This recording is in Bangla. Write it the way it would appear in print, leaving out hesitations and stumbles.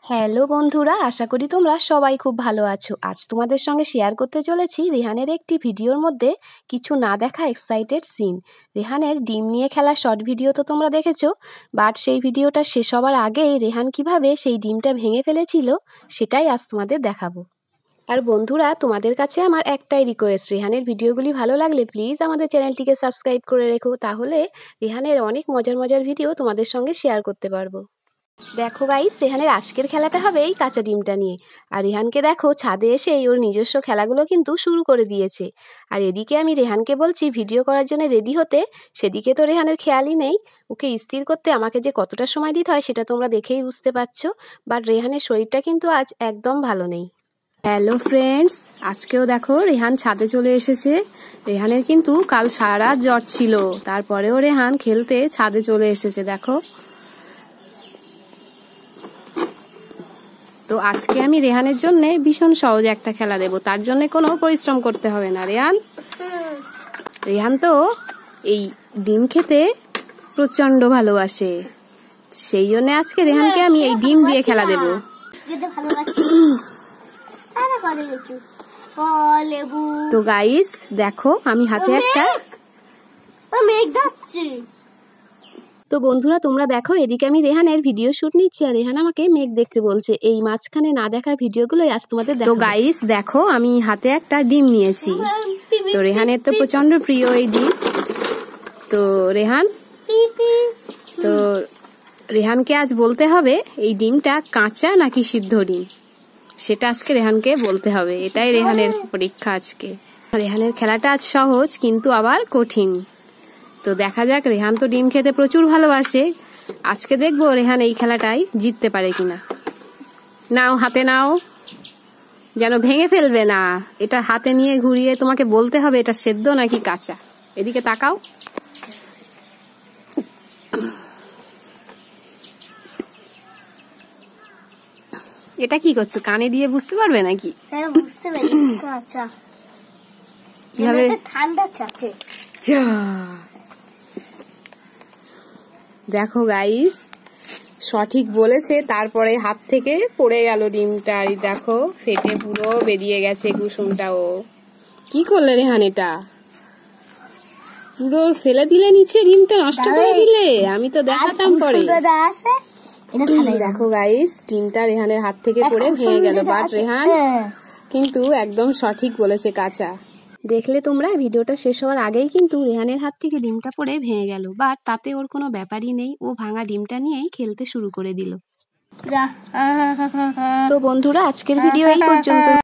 হ্যালো বন্ধুরা, আশা করি তোমরা সবাই খুব ভালো আছো। আজ তোমাদের সঙ্গে শেয়ার করতে চলেছি রেহানের একটি ভিডিওর মধ্যে কিছু না দেখা এক্সাইটেড সিন। রেহানের ডিম নিয়ে খেলা শর্ট ভিডিও তো তোমরা দেখেছো, বাট সেই ভিডিওটা শেষ হওয়ার আগেই রেহান কিভাবে সেই ডিমটা ভেঙে ফেলেছিল সেটাই আজ তোমাদের দেখাবো। আর বন্ধুরা, তোমাদের কাছে আমার একটাই রিকোয়েস্ট, রেহানের ভিডিওগুলি ভালো লাগলে প্লিজ আমাদের চ্যানেলটিকে সাবস্ক্রাইব করে রেখো, তাহলে রেহানের অনেক মজার মজার ভিডিও তোমাদের সঙ্গে শেয়ার করতে পারবো। দেখো গাইস, রেহানের আজকের খেলাটা হবে এই কাঁচা ডিমটা নিয়ে। আর রেহানকে দেখো ছাদে এসেই ওর নিজস্ব খেলাগুলো কিন্তু শুরু করে দিয়েছে। আর এদিকে আমি রেহানকে বলছি ভিডিও করার জন্য রেডি হতে, সেদিকে তো রেহানের খেয়ালই নেই। ওকে স্থির করতে আমাকে যে কতটা সময় দিতে হয় সেটা তোমরা দেখেই বুঝতে পারছো। বাট রেহানের শরীরটা কিন্তু আজ একদম ভালো নেই। হ্যালো ফ্রেন্ডস, আজকেও দেখো রেহান ছাদে চলে এসেছে। রেহানের কিন্তু কাল সারা রাত জ্বর ছিল, তারপরেও রেহান খেলতে ছাদে চলে এসেছে। দেখো, তো আজকে আমি রেহানের জন্য ভীষণ সহজ একটা খেলা দেব, তার জন্য কোনো পরিশ্রম করতে হবে না। রেহান তো এই ডিম খেতে প্রচন্ড ভালোবাসে, সেই জন্য আজকে রেহানকে আমি এই ডিম দিয়ে খেলা দেব। তো গাইস দেখো, আমি হাতে একটা তো বন্ধুরা তোমরা দেখো, এদিকে আমি রেহানের ভিডিও শুট নিচ্ছি আর রেহান আমাকে মেঘ দেখতে বলছে। এই মাঝখানে না দেখা ভিডিওগুলোই আজ তোমাদের তো গাইস দেখো, আমি হাতে একটা ডিম নিয়েছি। তো রেহানের তো প্রচন্ড প্রিয় এই ডিম। তো রেহানকে আজ বলতে হবে এই ডিমটা কাঁচা নাকি সিদ্ধ ডিম, সেটা আজকে রেহানকে বলতে হবে। এটাই রেহানের পরীক্ষা আজকে। রেহানের খেলাটা আজ সহজ কিন্তু আবার কঠিন। তো দেখা যাক, রেহান তো ডিম খেতে প্রচুর ভালোবাসে, আজকে দেখবো রেহান এই খেলাটাই জিততে পারে কিনা। নাও, হাতে নাও, যেন ভেঙে ফেলবে না। এটা হাতে নিয়ে ঘুরিয়ে তোমাকে বলতে হবে এটা সেদ্ধ নাকি কাঁচা। এদিকে তাকাও। এটা কি করছো, কানে দিয়ে বুঝতে পারবে নাকি? হ্যাঁ বুঝতে পারি, কাঁচা। কিভাবে? ঠান্ডা আছে। দেখো গাইস, সঠিক বলেছে, তারপরে হাত থেকে পড়ে গেল ডিমটা। আর দেখো ফেটে পুরো বেরিয়ে গেছে কুসুমটাও। কি করলে রেহান, এটা পুরো ফেলে দিলে নিচে, ডিমটা নষ্ট করে দিলে। আমি তো দেখাতাম পরে। দেখো গাইস, ডিমটা রেহানের হাত থেকে পড়ে ভেঙে গেল, বাট রেহান কিন্তু একদম সঠিক বলেছে, কাঁচা। দেখলে তোমরা, ভিডিওটা শেষ হওয়ার আগেই কিন্তু রেহানের হাত থেকে ডিমটা পড়ে ভেঙে গেল, বাট তাতে ওর কোনো ব্যাপারই নেই। ও ভাঙা ডিমটা নিয়েই খেলতে শুরু করে দিল। তো বন্ধুরা, আজকের ভিডিও এই পর্যন্ত।